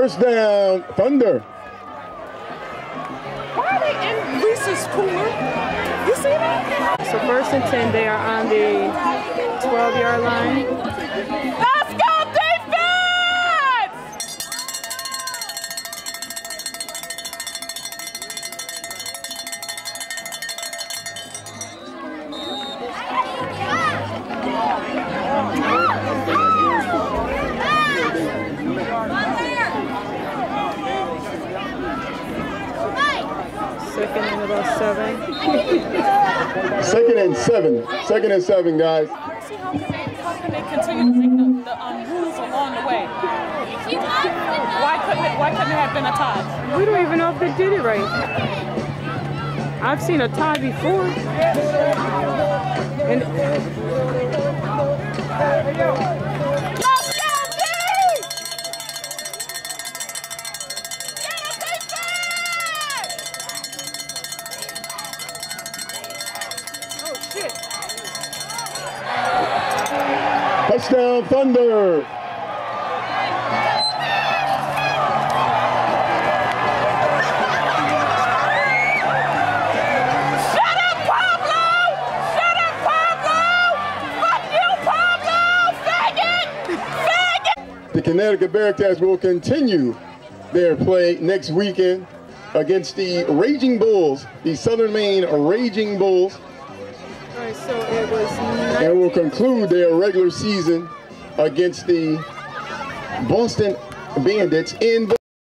First down, Thunder. Why are they in Reese's cooler? You see that? So 1st and 10, they are on the 12-yard line. Let's go, defense! Second and about 7. Second and 7. Second and 7, guys. See how can they continue to make the moves along the way? Why couldn't it have been a tie? We don't even know if they did it right. I've seen a tie before. And Touchdown, Thunder. Shut up, Pablo! Shut up, Pablo! Fuck you, Pablo! Faggot! Faggot! The Connecticut Bearcats will continue their play next weekend against the Raging Bulls, the Southern Maine Raging Bulls. All right, so it was And will conclude their regular season against the Boston Bandits in the